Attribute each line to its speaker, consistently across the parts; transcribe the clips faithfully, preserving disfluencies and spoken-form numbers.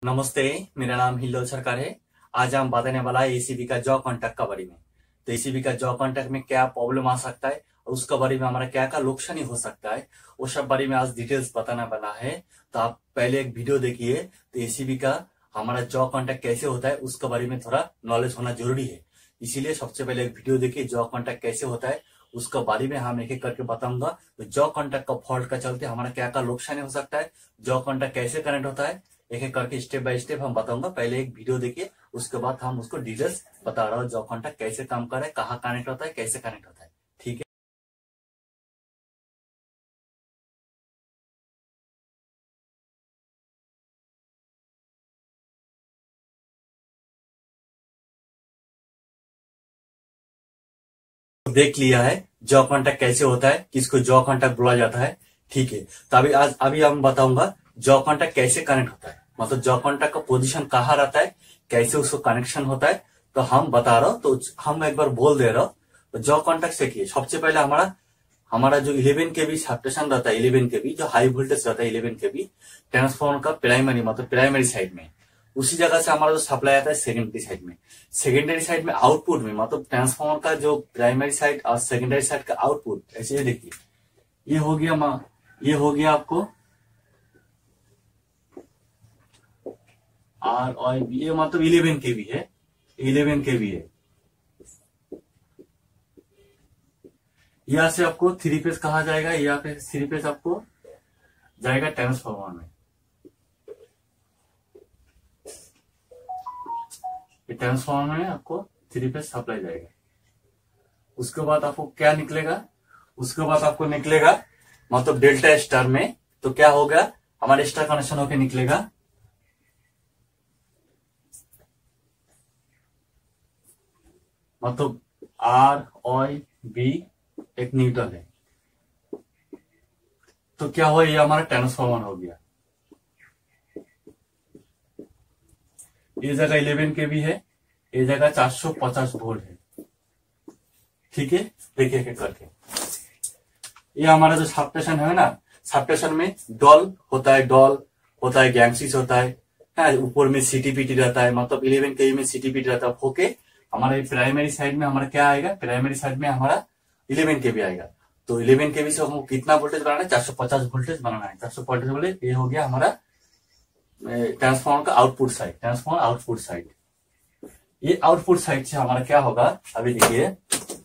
Speaker 1: नमस्ते। मेरा नाम हिल्लोल सरकार है। आज हम बताने वाला है एसीबी का जॉ कॉन्टैक्ट का बारे में। तो एसीबी का जॉ कॉन्टैक्ट में क्या प्रॉब्लम आ सकता है और उसका बारे में हमारा क्या क्या नुकसानी हो सकता है, वो सब बारे में आज डिटेल्स बताना वाला है। तो आप पहले एक वीडियो देखिए। तो एसीबी का हमारा जॉ कॉन्टैक्ट कैसे होता है उसके बारे में थोड़ा नॉलेज होना जरूरी है, इसीलिए सबसे पहले एक वीडियो देखिए जॉ कॉन्टैक्ट कैसे होता है उसका बारे में हम एक एक करके बताऊंगा। तो जॉ कॉन्टैक्ट का फॉल्ट का चलते हमारा क्या क्या नुकसानी हो सकता है, जॉ कॉन्टैक्ट कैसे कनेक्ट होता है, एक एक करके स्टेप बाय स्टेप हम बताऊंगा। पहले एक वीडियो देखिए, उसके बाद हम उसको डिटेल्स बता रहा हूँ जॉ कॉन्टैक्ट कैसे काम कर रहा है, कहाँ कनेक्ट होता है, कैसे कनेक्ट होता है। ठीक है, तो देख लिया है जॉ कॉन्टैक्ट कैसे होता है, किसको जॉ कॉन्टैक्ट बोला जाता है। ठीक है, तो अभी आज अभी हम बताऊंगा जॉ कॉन्टैक्ट कैसे कनेक्ट होता है, मतलब जॉ कॉन्टैक्ट का पोजीशन कहाँ रहता है, कैसे उसको कनेक्शन होता है। तो हम बता रहा हूँ, तो हम एक बार बोल दे रहा हूँ। तो जॉ कॉन्टैक्ट से किए सबसे पहले हमारा हमारा जो इलेवन के बी सबस्टेशन रहता है, इलेवन के बी जो हाई वोल्टेज रहता है, इलेवन के बी ट्रांसफॉर्मर का प्राइमरी मतलब प्राइमरी साइड में, उसी जगह से हमारा जो सप्लाई आता है सेकेंडरी साइड में। सेकेंडरी साइड में आउटपुट में मतलब ट्रांसफॉर्मर का जो प्राइमरी साइड और सेकेंडरी साइड का आउटपुट ऐसे देखिए, ये हो गया मा, ये हो गया आपको आर और बी, ये मतलब इलेवन के बी है, इलेवन के बी है। यहाँ से आपको थ्री फेज कहा जाएगा, यहाँ पे थ्री फेज आपको जाएगा ट्रांसफॉर्मर में। ये ट्रांसफॉर्मर में आपको थ्री फेज सप्लाई जाएगा। उसके बाद आपको क्या निकलेगा, उसके बाद आपको निकलेगा मतलब डेल्टा स्टार में। तो क्या होगा, हमारे स्टार कनेक्शन होके निकलेगा मतलब आर और बी एक न्यूट्रल है। तो क्या हुआ, ये हमारा ट्रांसफॉर्मर हो गया। ये जगह इलेवन के भी है, ये जगह चार सौ पचास वोल्ट है। ठीक है, देखिए एक करके ये हमारा जो सबस्टेशन है ना, सबस्टेशन में डॉल होता है, डॉल होता है, गैंगसिस होता है, है ऊपर में सीटीपीटी रहता है, मतलब इलेवन के में सीटीपीटी रहता है। होके हमारे प्राइमरी साइड में हमारा क्या आएगा, प्राइमरी साइड में हमारा इलेवन के भी आएगा। तो इलेवन के भी से हमको कितना वोल्टेज बनाना है, चार सौ पचास वोल्टेज बनाना है। चार सौ वोल्टेज बोले ये हो गया हमारा ट्रांसफॉर्मर का output side, transformer output side. ये आउटपुट साइड से हमारा क्या होगा, अभी देखिए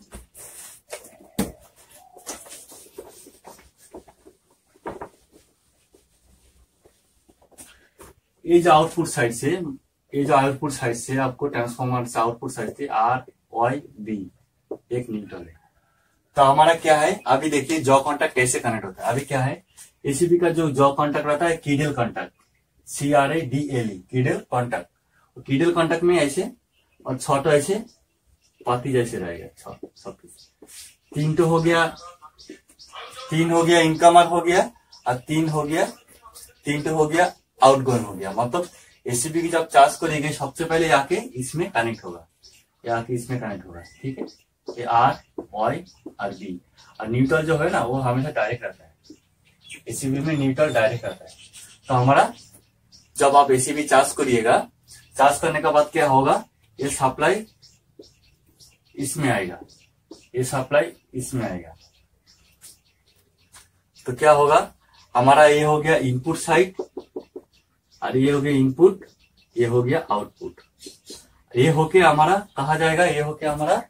Speaker 1: ये जो आउटपुट साइड से ये जो आउटपुट साइड से आपको ट्रांसफॉर्मर से आउटपुट साइड से आर वाई बी एक न्यूट्रल है। तो हमारा क्या है, अभी देखिए जॉ कॉन्टैक्ट कैसे कनेक्ट होता है। अभी क्या है, एसीबी का जो जॉ कॉन्टैक्ट रहता है cradle contact, C R A D L E cradle contact. Cradle contact में ऐसे और छोटो ऐसे पाती जैसे रहेगा सब। तीन तो हो गया, तीन हो गया इनकमर हो गया, और तीन हो गया तीन तो हो गया आउट गोइंग हो गया। मतलब एसीबी की जब चार्ज करेंगे सबसे पहले आके इसमें कनेक्ट होगा, ये आके इसमें कनेक्ट होगा। ठीक है, ये आर वाई और बी, और न्यूट्रल जो है ना वो हमेशा डायरेक्ट रहता है, एसीबी में न्यूट्रल डायरेक्ट रहता है। तो हमारा जब आप एसीबी चार्ज करिएगा, चार्ज करने के बाद क्या होगा, ये सप्लाई इसमें आएगा, ये सप्लाई इसमें आएगा। तो क्या होगा, हमारा ये हो गया इनपुट साइड और ये हो गया इनपुट, ये हो गया आउटपुट। ये होके हमारा कहा जाएगा, ये होके हमारा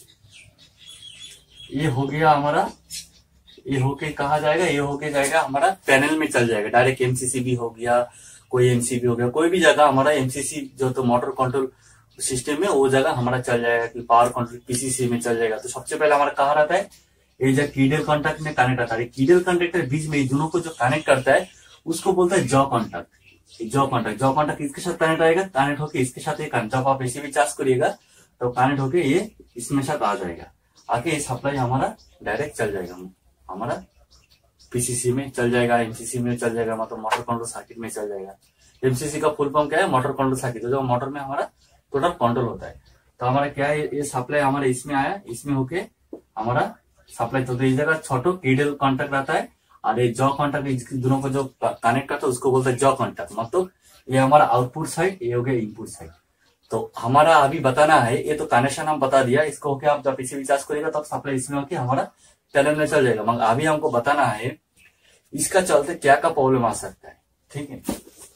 Speaker 1: ये हो गया हमारा ये होके कहा जाएगा, ये होके जाएगा हमारा पैनल में चल जाएगा डायरेक्ट। एमसीसी भी हो गया, कोई एमसीबी हो गया, कोई भी जगह हमारा एमसीसी जो तो मोटर कंट्रोल सिस्टम में वो जगह हमारा चल जाएगा, कि पावर कंट्रोल पीसीसी में चल जाएगा। तो सबसे पहले हमारा कहा रहता है, ये जो कीडल कॉन्टैक्ट में कनेक्ट रहता है, कीडल कॉन्टैक्ट बीच में दोनों को जो कनेक्ट करता है उसको बोलता है jaw contact. Jaw contact jaw contact इसके साथ कनेक्ट आएगा, कनेक्ट होकर इसके साथ ये जब आप एसी भी चार्ज करिएगा तो कनेक्ट होके ये इसमें साथ आ जाएगा, आके ये सप्लाई हमारा डायरेक्ट चल जाएगा, हमारा पीसीसी में चल जाएगा, एमसीसी में चल जाएगा, मतलब मोटर कंट्रोल सर्किट में चल जाएगा। एमसीसी का फुल फॉर्म क्या है, मोटर कंट्रोल सर्किट, जो मोटर में हमारा टोटल कंट्रोल होता है। तो हमारा क्या है, ये सप्लाई हमारा इसमें आया, इसमें होके हमारा सप्लाई तो इस जगह छोटो कीडल कॉन्टैक्ट रहता है, और ये जॉ कॉन्टैक्ट दोनों को जो कनेक्ट करता है उसको बोलते हैं जॉ कॉन्टैक्ट। मतलब ये हमारा आउटपुट साइड, ये हो गया इनपुट साइड। तो हमारा अभी बताना है, ये तो कनेक्शन हम बता दिया, इसको होके आप जब पीसीबी चार्ज करेगा तब सप्लाई इसमें होके हमारा पैनल में चल जाएगा। मगर अभी हमको बताना है इसका चलते क्या का प्रॉब्लम आ सकता है। ठीक है,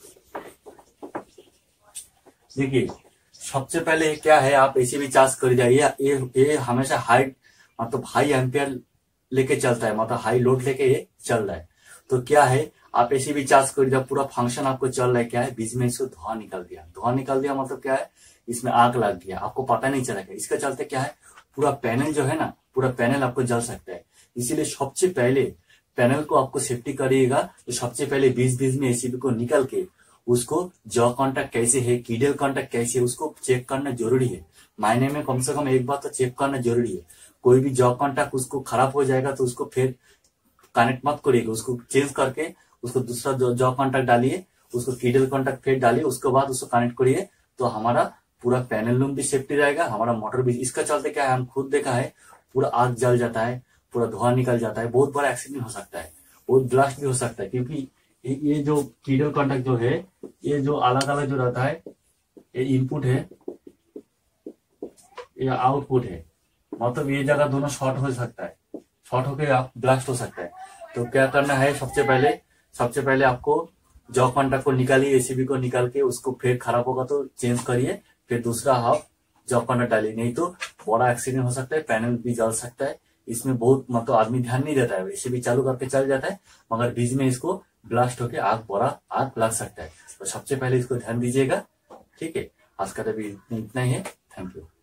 Speaker 1: देखिए सबसे पहले क्या है, आप पीसीबी चार्ज कर जाइए, ये ये हमेशा हाई मतलब हाई एम्पियर लेके चलता है, मतलब हाई लोड लेके ये चल रहा है। तो क्या है, आप पीसीबी चार्ज कर दिया, पूरा फंक्शन आपको चल रहा है, क्या है बीच में इसको धुआं निकल दिया, धुआं निकल दिया मतलब क्या है, इसमें आग लग गया, आपको पता नहीं चलेगा। इसका चलते क्या है, पूरा पैनल जो है ना, पूरा पैनल आपको जल सकता है। इसीलिए सबसे पहले पैनल को आपको सेफ्टी करिएगा, तो सबसे पहले बीच बीच में एसीबी को निकल के उसको जॉ कॉन्टैक्ट कैसे है, कीडल कॉन्टैक्ट कैसे है, उसको चेक करना जरूरी है। महीने में कम से कम एक बार तो चेक करना जरूरी है। कोई भी जॉ कॉन्टैक्ट उसको खराब हो जाएगा तो उसको फिर कनेक्ट मत करिएगा, उसको चेंज करके उसको दूसरा जॉ कॉन्टैक्ट डालिए, उसको कीडल कॉन्टैक्ट फिर डालिए, उसके बाद उसको कनेक्ट करिए, तो हमारा पूरा पैनल रूम भी सेफ्टी रहेगा, हमारा मोटर भी। इसका चलते क्या है, हम खुद देखा है पूरा आग जल जाता है, पूरा धुआं निकल जाता है, बहुत बड़ा एक्सीडेंट हो सकता है, बहुत ब्लास्ट भी हो सकता है। क्योंकि ये जो कीडल कॉन्टैक्ट जो है, ये जो अलग अलग जो रहता है, ये इनपुट है, ये आउटपुट है, मतलब ये जगह दोनों शॉर्ट हो सकता है, शॉर्ट होकर आप ब्लास्ट हो सकता है। तो क्या करना है, सबसे पहले सबसे पहले आपको जॉ कॉन्टैक्ट को निकालिए, एसीबी को निकाल के उसको फिर खराब होगा तो चेंज करिए, फिर दूसरा हाफ जॉ कॉन्टैक्ट डालिए, नहीं तो बड़ा एक्सीडेंट हो सकता है, पैनल भी जल सकता है। इसमें बहुत मतलब आदमी ध्यान नहीं देता है, एसीबी चालू करके चल जाता है, मगर बीच में इसको ब्लास्ट होके आग बड़ा आग लग सकता है। तो सबसे पहले इसको ध्यान दीजिएगा। ठीक है, आज का तो इतना ही है। Thank you.